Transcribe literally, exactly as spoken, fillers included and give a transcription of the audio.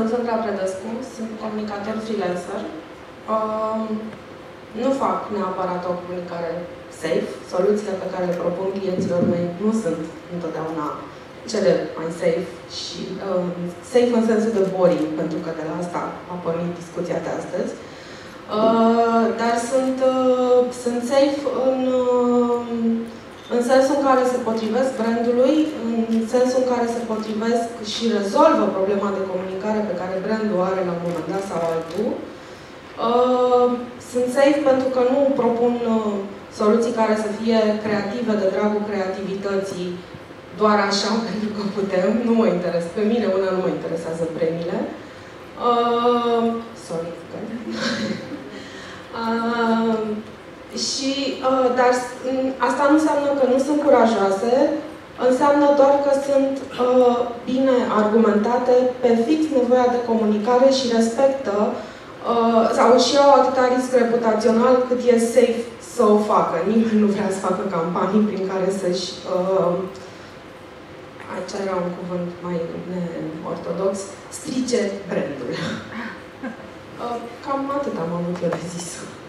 sunt Sandra Predescu, sunt comunicator freelancer. Uh, nu fac neapărat o comunicare safe. Soluțiile pe care le propun clienților mei nu sunt întotdeauna cele mai safe și uh, safe în sensul de boring, pentru că de la asta a pornit discuția de astăzi. Uh, dar sunt, uh, sunt safe în, uh, în sensul în care se potrivesc brandului, în sensul în care se potrivesc și rezolvă problema de comunicare pe care brandul are la un moment dat sau altul. Uh, sunt safe pentru că nu propun uh, soluții care să fie creative de dragul creativității, doar așa, pentru că putem. Nu mă interesează. Pe mine, una, nu mă interesează premiile. Uh, sorry, uh, și, uh, dar asta nu înseamnă că nu sunt curajoase, înseamnă doar că sunt uh, bine argumentate pe fix nevoia de comunicare și respectă uh, sau și au atâta risc reputațional cât e safe să o facă. Nimeni nu vrea să facă campanii prin care să-și uh, aici era un cuvânt mai neortodox, strice brandul. Cam atât am avut eu de zis.